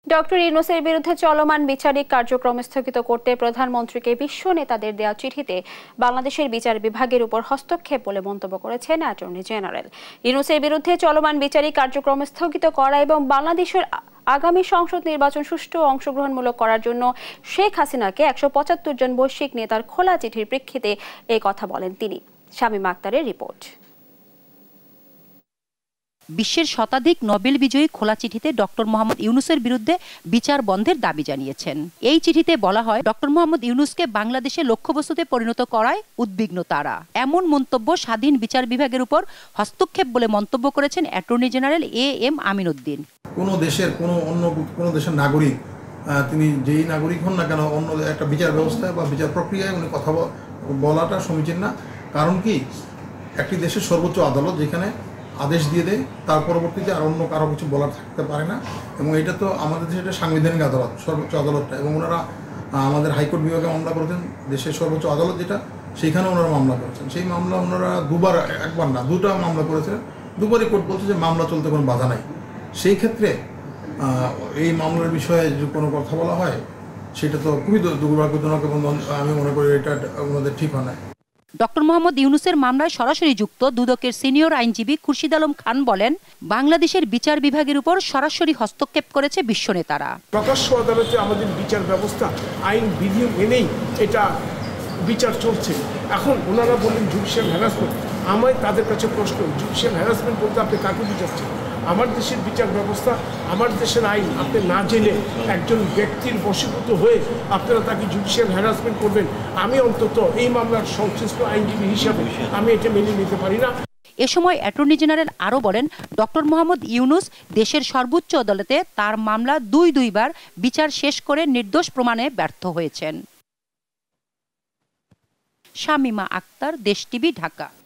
Doctor ইউনূসের বিরুদ্ধে চলমান বিচারিক কার্যক্রম স্থগিত করতে প্রধানমন্ত্রীকে বিশ্ব নেতাদের দেওয়া চিঠিতে বাংলাদেশের বিচার বিভাগের উপর হস্তক্ষেপ বলে মন্তব্য করেছেন অ্যাটর্নি জেনারেল। ইউনূসের বিরুদ্ধে চলমান বিচারিক কার্যক্রম স্থগিত করা এবং বাংলাদেশের আগামী সংসদ নির্বাচন সুষ্ঠু ও অংশগ্রহণমূলক করার জন্য শেখ হাসিনাকে ১৭৫ জন বৈশ্বিক নেতার খোলা চিঠির প্রেক্ষিতে এই কথা বলেন তিনি। শামীমা আক্তারের রিপোর্ট। বিশ্বের শতাধিক নোবেল বিজয়ী খোলা চিঠিতে ডক্টর মোহাম্মদ ইউনূসের বিরুদ্ধে বিচার বন্ধের দাবি জানিয়েছেন। এই চিঠিতে বলা হয়, ডক্টর মোহাম্মদ ইউনূসকে বাংলাদেশে লক্ষ্যবস্তুতে পরিণত করায় উদ্বিগ্ন তারা। এমন মন্তব্য স্বাধীন বিচার বিভাগের উপর হস্তক্ষেপ বলে মন্তব্য করেছেন attorney general M Amin Uddin. কোনো দেশের অন্য কোনো দেশের নাগরিক, তিনি যেই নাগরিক হন না কেন, অন্য একটা বিচার ব্যবস্থায় বা বিচার প্রক্রিয়ায় উনি কথা বলাটা সমীচীন না। কারণ কি, একটি দেশের সর্বোচ্চ আদালত যেখানে আদেশ দিয়ে দেয়, তার পরবর্তীতে আর অন্য কারো কিছু বলার থাকতে পারে না। এবং এটা তো আমাদের দেশের একটা সাংবিধানিক আদালত, সর্বোচ্চ আদালতটা। এবং ওনারা আমাদের হাইকোর্ট বিভাগে মামলা করেছেন, দেশের সর্বোচ্চ আদালত যেটা, সেইখানে ওনারা মামলা করেছেন। সেই মামলা ওনারা একবার না দুটা মামলা করেছিলেন। দুবারই কোর্ট বলছে যে মামলা চলতে কোনো বাধা নাই। সেই ক্ষেত্রে এই মামলার বিষয়ে যে কোনো কথা বলা হয়, সেটা তো খুবই দুর্ভাগ্যজনক এবং আমি মনে করি এটা ওনাদের ঠিক হয় না। ডক্টর মোহাম্মদ ইউনূসের মামলায় সরাসরি যুক্ত দুদকের সিনিয়র আইনজীবী খুরশিদ আলম খান বলেন, বাংলাদেশের বিচার বিভাগের উপর সরাসরি হস্তক্ষেপ করেছে বিশ্ব নেতারা। প্রকাশ্য আদালতে আমাদের বিচার ব্যবস্থা আইন বিধি মেনেই এটা বিচার চলছে। এখন ওনারা বললেন জুডিশিয়াল হ্যারাসমেন্ট। আমার তাদের কাছে প্রশ্ন, জুডিশিয়াল হ্যারাসমেন্ট বলতে আপনি কাকে বুঝাচ্ছেন? আমার দেশের বিচার ব্যবস্থা, আমার দেশের আইন আপনি না জেনে একজন ব্যক্তির বশীভূত হয়ে আপনারা তাকে জুডিশিয়াল হ্যারাসমেন্ট করবেন, আমি অন্তত এই মামলার সংশ্লিষ্ট আইনজীবী হিসাবে আমি এটা মেনে নিতে পারি না। এ সময় অ্যাটর্নি জেনারেল আরও বলেন, ডক্টর মোহাম্মদ ইউনূস দেশের সর্বোচ্চ আদালতে তার মামলা দুইবার বিচার শেষ করে নির্দোষ প্রমাণে ব্যর্থ হয়েছেন। শামীমা আক্তার, দেশ টিভি, ঢাকা।